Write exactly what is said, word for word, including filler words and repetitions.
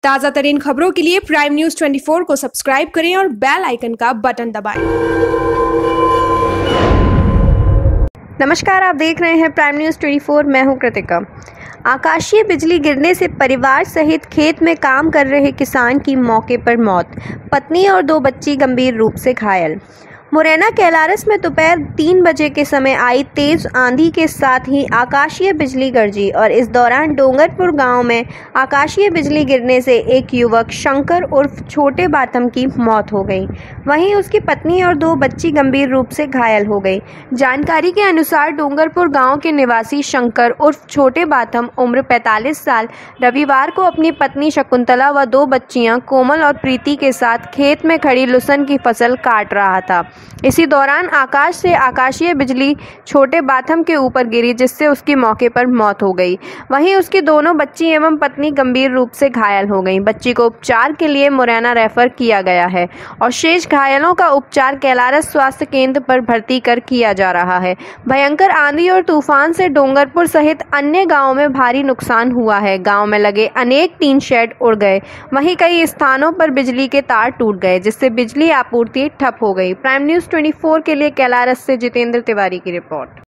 ताज़ा तरीन खबरों के लिए प्राइम न्यूज चौबीस को सब्सक्राइब करें और बेल आइकन का बटन दबाएं। नमस्कार, आप देख रहे हैं प्राइम न्यूज चौबीस। मैं हूं कृतिका। आकाशीय बिजली गिरने से परिवार सहित खेत में काम कर रहे किसान की मौके पर मौत, पत्नी और दो बच्ची गंभीर रूप से घायल। मुरैना कैलारस में दोपहर तीन बजे के समय आई तेज आंधी के साथ ही आकाशीय बिजली गरजी और इस दौरान डोंगरपुर गांव में आकाशीय बिजली गिरने से एक युवक शंकर उर्फ छोटे बाथम की मौत हो गई। वहीं उसकी पत्नी और दो बच्ची गंभीर रूप से घायल हो गई। जानकारी के अनुसार डोंगरपुर गांव के निवासी शंकर उर्फ छोटे बाथम उम्र पैंतालीस साल रविवार को अपनी पत्नी शकुंतला व दो बच्चियां कोमल और प्रीति के साथ खेत में खड़ी लुसन की फसल काट रहा था। इसी दौरान आकाश से आकाशीय बिजली छोटे बाथम के ऊपर गिरी, जिससे उसकी मौके पर मौत हो गई। वहीं उसकी दोनों बच्ची एवं पत्नी गंभीर रूप से घायल हो गईं। बच्ची को उपचार के लिए मुरैना रेफर किया गया है और शेष घायलों का उपचार कैलारस स्वास्थ्य केंद्र पर भर्ती कर किया जा रहा है। भयंकर आंधी और तूफान से डोंगरपुर सहित अन्य गाँवों में भारी नुकसान हुआ है। गाँव में लगे अनेक टीन शेड उड़ गए। वहीं कई स्थानों पर बिजली के तार टूट गए, जिससे बिजली आपूर्ति ठप हो गई। प्राइम न्यूज चौबीस के लिए कैलारस से जितेंद्र तिवारी की रिपोर्ट।